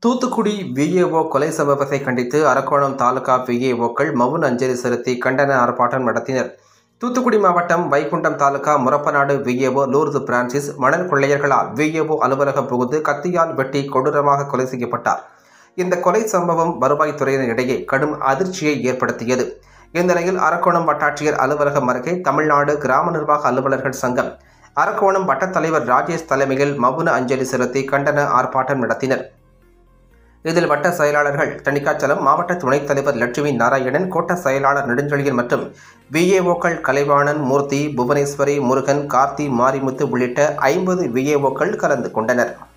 Thoothukudi VAO கொலை சம்பவத்தை கண்டித்து அரக்கோணம் தாலுகா விஏஓக்கள் மவுன அஞ்சலி செலுத்தி கண்டன ஆர்ப்பாட்டம் நடத்தினர். தூத்துக்குடி மாவட்டம் வைகுண்டம் தாலுகா முரப்பநாடு விஏஓ லூர்து பிரான்சிஸ் மணல் கொள்ளையர்களால் விஏஓ அலுவலகம் புகுந்து கத்தியால் வெட்டி கொடூரமாக கொலை செய்யப்பட்டார். இந்த கொலை சம்பவம் வருவாய்த்துறையினரிடையே கடும் அதிர்ச்சியை ஏற்படுத்தியது. இந்நிலையில் அரக்கோணம் வட்டாட்சியர் அலுவலகம் அருகே தமிழ்நாடு கிராம நிர்வாக அலுவலர்கள் சங்கம் அரக்கோணம் வட்டத்தலைவர் ராஜேஷ் தலைமையில் மவுன அஞ்சலி செலுத்தி கண்டன ஆர்ப்பாட்டம் நடத்தினர். இதில் வட்ட செயலாளர்கள் தணிக்காச்சலம், மாவட்ட துணைத் தலைவர் லட்சுமி நாராயணன், கோட்ட செயலாளர் நெடுஞ்செழியன் மற்றும் விஏஓக்கள் கலைவாணன், மூர்த்தி, புவனேஸ்வரி, முருகன், கார்த்தி, மாரிமுத்து உள்ளிட்ட 50 விஏஓக்கள் கலந்து கொண்டனர்.